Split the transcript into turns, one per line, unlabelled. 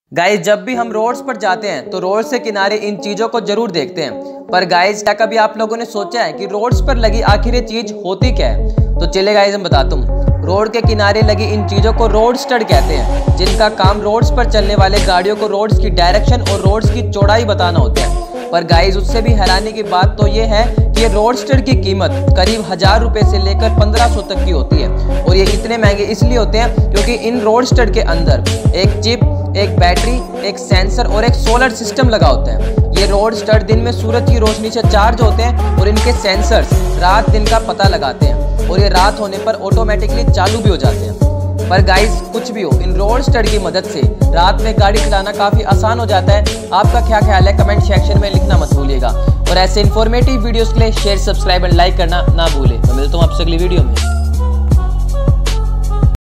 Guys जब भी हम रोड्स पर जाते हैं तो रोड से किनारे इन चीज़ों को जरूर देखते हैं। पर गाइस क्या कभी आप लोगों ने सोचा है कि रोड्स पर लगी आखिर ये चीज़ होती क्या है? तो चले गाइस हम बताता हूँ। रोड के किनारे लगी इन चीज़ों को रोड स्टड कहते हैं, जिनका काम रोड्स पर चलने वाले गाड़ियों को रोड्स की डायरेक्शन और रोड्स की चौड़ाई बताना होता है। पर गाइस उससे भी हैरानी की बात तो ये है कि ये रोड स्टड की कीमत करीब 1000 रुपए से लेकर 1500 तक की होती है। और ये इतने महंगे इसलिए होते हैं क्योंकि इन रोड स्टड के अंदर एक चिप, एक बैटरी, एक सेंसर और एक सोलर सिस्टम लगा होता है। ये रोड स्टड दिन में सूरज की रोशनी से चार्ज होते हैं और इनके सेंसर्स रात दिन का पता लगाते हैं और ये रात होने पर ऑटोमेटिकली चालू भी हो जाते हैं। पर गाइस कुछ भी हो, इन रोड स्टड की मदद से रात में गाड़ी चलाना काफ़ी आसान हो जाता है। आपका क्या ख्याल है कमेंट सेक्शन में लिखना मत भूलिएगा। और ऐसे इन्फॉर्मेटिव वीडियोस के लिए शेयर, सब्सक्राइब एंड लाइक करना ना भूलें। मैं मिलता हूँ आपसे अगली वीडियो में।